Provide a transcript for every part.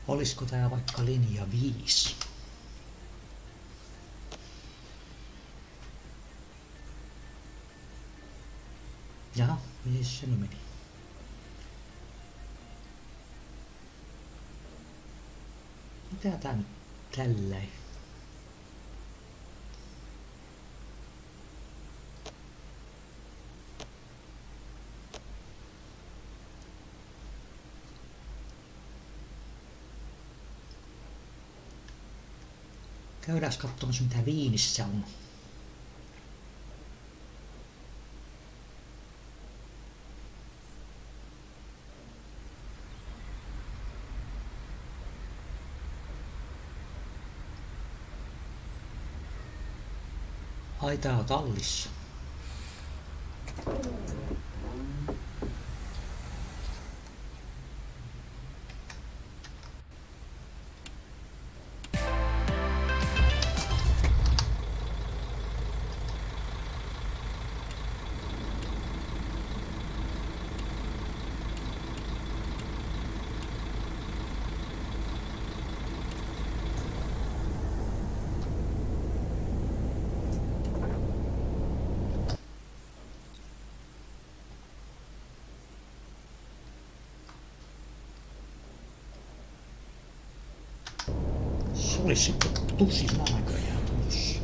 Olisiko tää vaikka linja 5? Jaha, mihin se nyt meni? Mitä tää nyt tälleen? Käydääs katsomassa mitä Viinissä on. Ai tää on tallissa. Se olisi sitten tussin näköjään tulossa.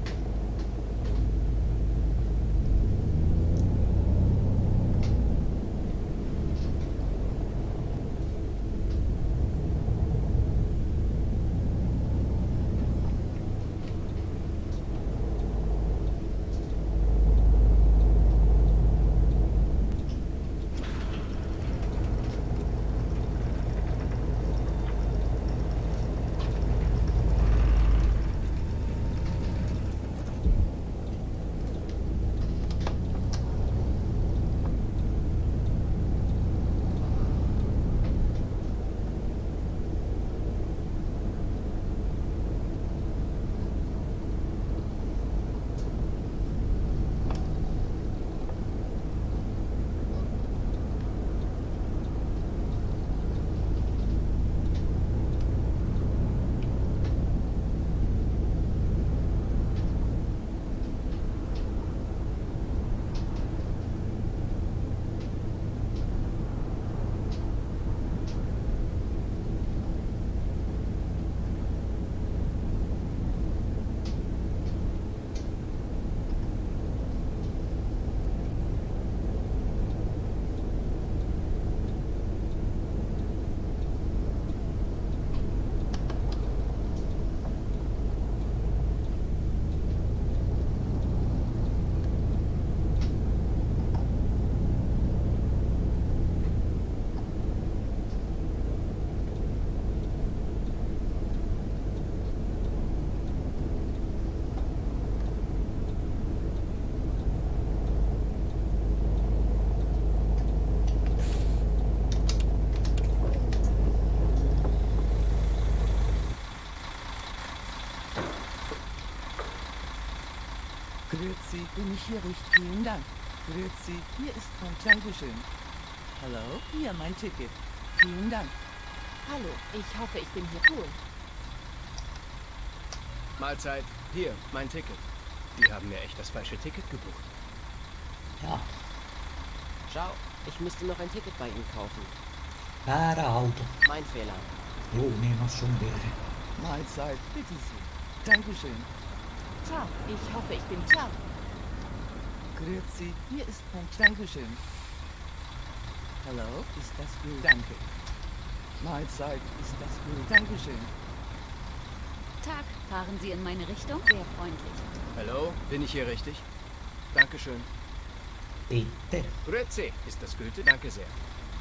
Grüezi, bin ich hier richtig? Vielen Dank. Grüezi, hier ist mein Dankeschön. Hallo, hier mein Ticket. Vielen Dank. Hallo, ich hoffe, ich bin hier cool. Mahlzeit, hier, mein Ticket. Die haben mir echt das falsche Ticket gebucht. Ja, Schau, ich müsste noch ein Ticket bei Ihnen kaufen. väärä auto. Mein Fehler. Juu, niin on sun virhe. Mahlzeit, bitte sehr. Dankeschön. Ciao, ich hoffe, ich bin ciao. Grüezi, hier ist mein Dankeschön. Hallo, ist das gut? Danke. Mahlzeit, ist das gut? Dankeschön. Tag, fahren Sie in meine Richtung? Sehr freundlich. Hallo, bin ich hier richtig? Dankeschön. Bitte. Grüezi, ist das Goethe? Danke sehr.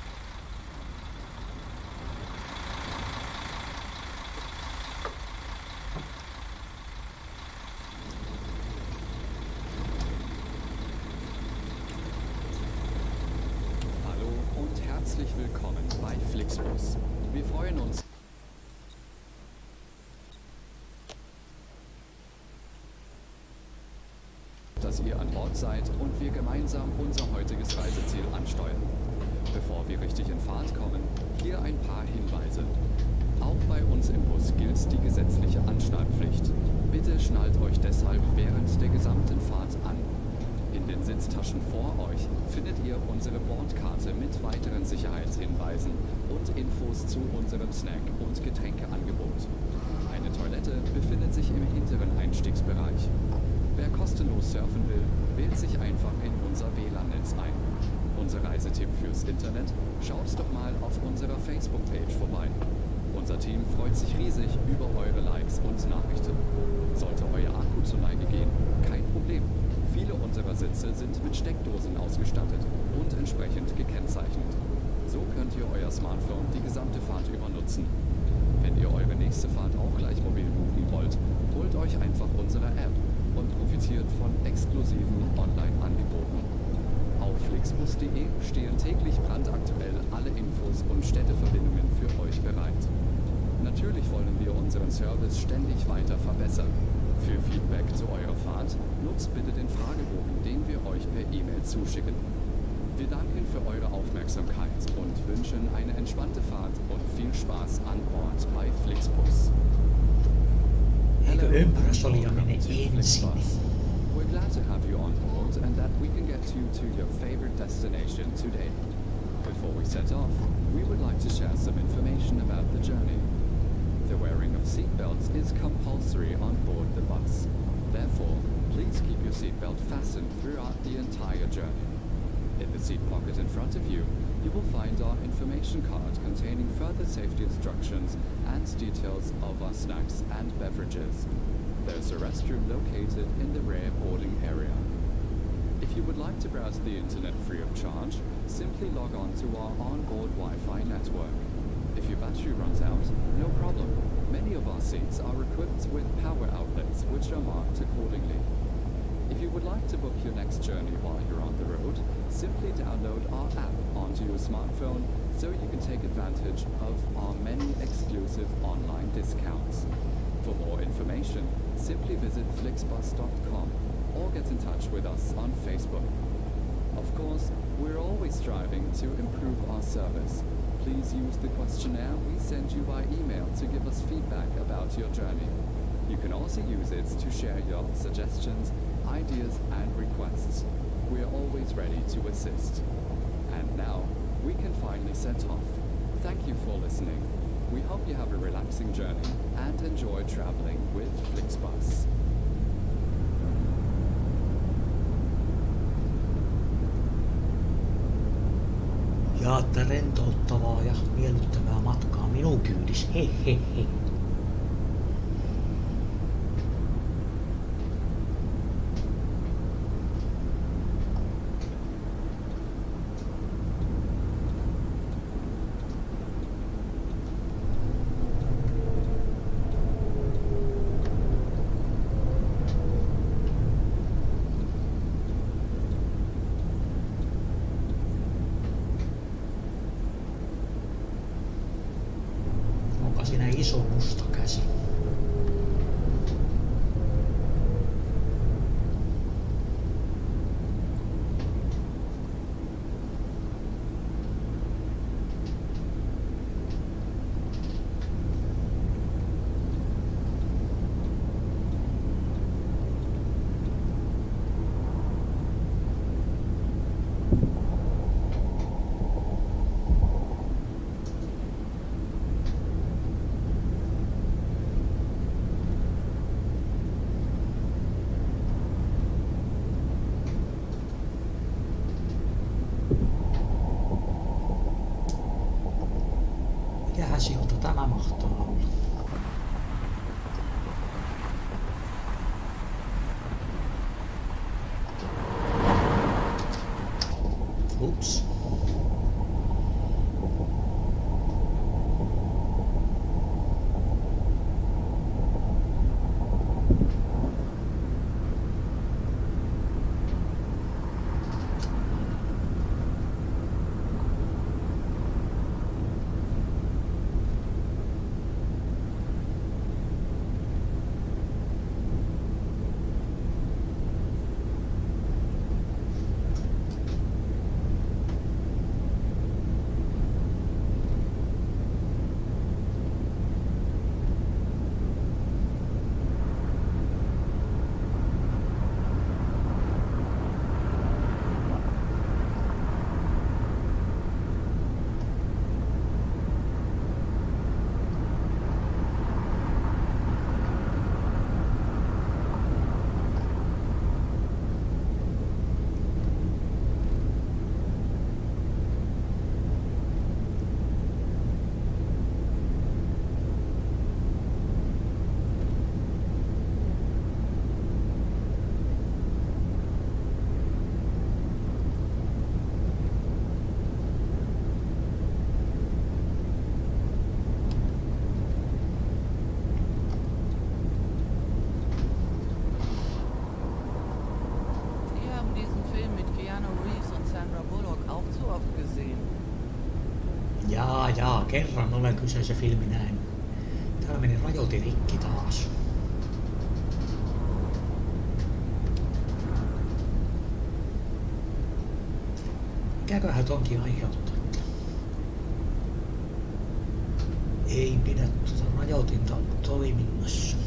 Hallo und herzlich willkommen bei Flixbus. Wir freuen uns, dass ihr an Bord seid und wir gemeinsam unser heutiges Reiseziel ansteuern. Bevor wir richtig in Fahrt kommen, hier ein paar Hinweise. Auch bei uns im Bus gilt die gesetzliche Anschnallpflicht. Bitte schnallt euch deshalb während der gesamten Fahrt an. In den Sitztaschen vor euch findet ihr unsere Bordkarte mit weiteren Sicherheitshinweisen und Infos zu unserem Snack- und Getränkeangebot. Eine Toilette befindet sich im hinteren Einstiegsbereich. Wer kostenlos surfen will, wählt sich einfach in unser WLAN-Netz ein. Unser Reisetipp fürs Internet? Schaut doch mal auf unserer Facebook-Page vorbei. Unser Team freut sich riesig über eure Likes und Nachrichten. Sollte euer Akku zur Neige gehen, kein Problem. Viele unserer Sitze sind mit Steckdosen ausgestattet und entsprechend gekennzeichnet. So könnt ihr euer Smartphone die gesamte Fahrt über nutzen. Wenn ihr eure nächste Fahrt auch gleich mobil buchen wollt, holt euch einfach unsere App und profitiert von exklusiven Online-Angeboten. Auf flixbus.de stehen täglich brandaktuell alle Infos und Städteverbindungen für euch bereit. Natürlich wollen wir unseren Service ständig weiter verbessern. Für Feedback zu eurer Fahrt nutzt bitte den Fragebogen, den wir euch per E-Mail zuschicken. Wir danken für eure Aufmerksamkeit und wünschen eine entspannte Fahrt und viel Spaß an Bord bei Flixbus. Eikö ympärys oli jo welcome mene to ensin? Flixbus. We're glad to have you on board and that we can get you to your favorite destination today. Before we set off, we would like to share some information about the journey. The wearing of seatbelts is compulsory on board the bus. Therefore, please keep your seatbelt fastened throughout the entire journey. In the seat pocket in front of you, you will find our information card containing further safety instructions and details of our snacks and beverages. There's a restroom located in the rear boarding area. If you would like to browse the internet free of charge, simply log on to our onboard Wi-Fi network. If your battery runs out, no problem. Many of our seats are equipped with power outlets, which are marked accordingly. If you would like to book your next journey while you're on the road, simply download our app onto your smartphone so you can take advantage of our many exclusive online discounts. For more information, simply visit flixbus.com or get in touch with us on Facebook. Of course, we're always striving to improve our service. Please use the questionnaire we send you by email to give us feedback about your journey. You can also use it to share your suggestions, ideas and requests. We are always ready to assist. And now, we can finally set off. Thank you for listening. We hope you have a relaxing journey and enjoy traveling with Flixbus. Jaatte rentouttavaa ja miellyttävää matkaa minun kyydissä. He he he. Onko siinä iso musta käsi? Mikähän sieltä tämä mahtaa olla? Ups. kerran olen kyseisen filmin nähnyt. Täällä meni rajoitin rikki taas. Mikäköhän tonkin aiheuttaa? Ei pidä tuota rajoitinta toiminnassa.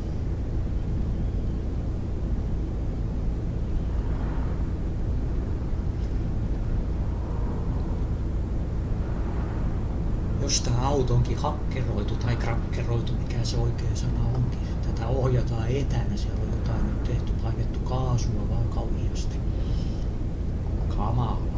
Jos tää auto onkin hakkeroitu tai krakkeroitu, mikä se oikea sana onkin. Tätä ohjataan etänä, siellä on jotain nyt tehty, painettu kaasua vaan kauheasti. Kamalaa.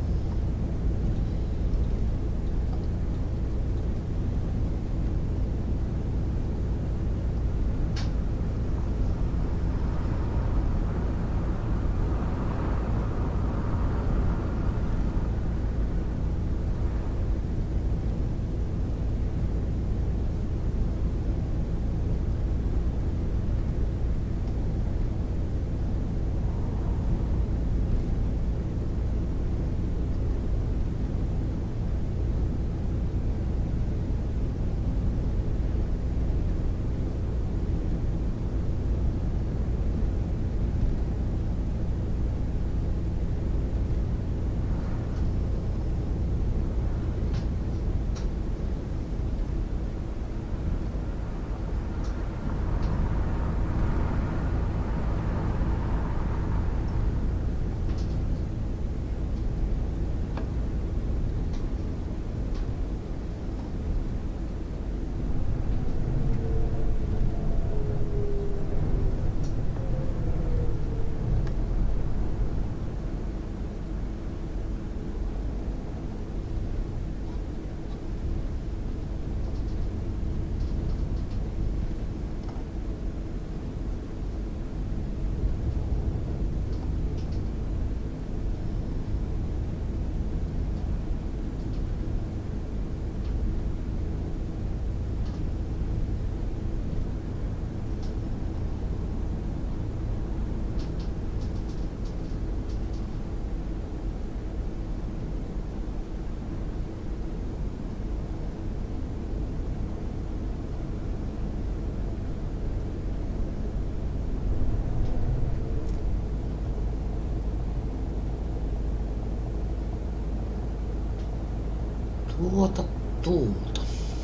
Tuota.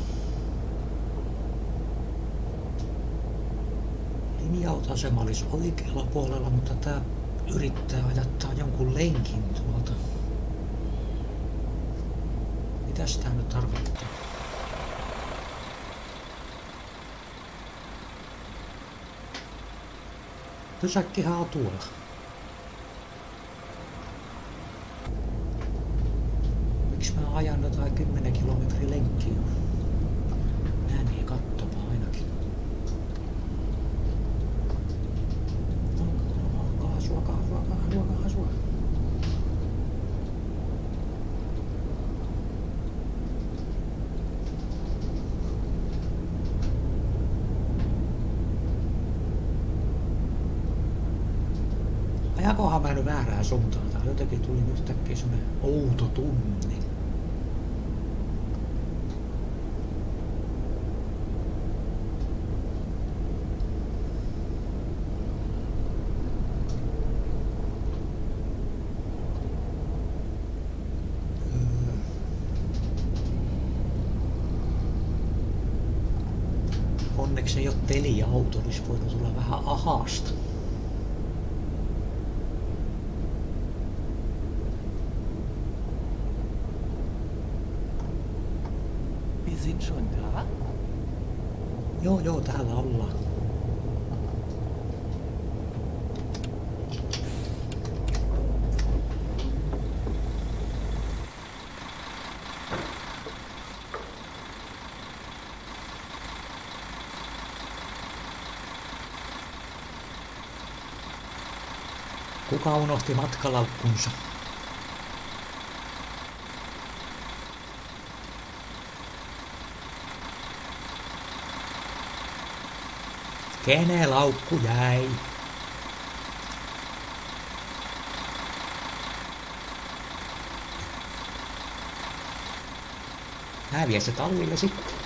Linja-autoasema olisi oikealla puolella, mutta tää yrittää ajattaa jonkun lenkin tuolta. Mitäs tää nyt tarkoittaa? Pysäkkihän on tuolla. Mä ajan jotain 10 kilometrin lenkkiä. Nää niin katsomaan ainakin. Kaasua. Ajakohan mä nyt väärään suuntaan. Tää jotenkin tuli yhtäkkiä semmonen outo tunne. Onneksi ei ole peliauto, olisi voinut tulla vähän ahasta. Wir sind schon da? Joo, täällä ollaan. Kuka unohti matkalaukkunsa? Kenen laukku jäi? Häviä se tallille sitten.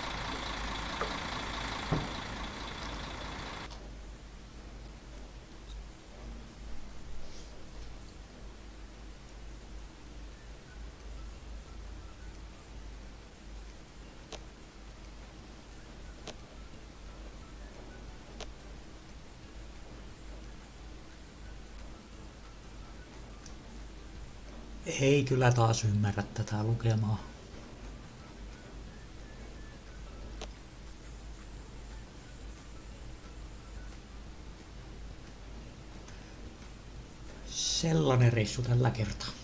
Ei kyllä taas ymmärrä tätä lukemaa. Sellainen reissu tällä kertaa.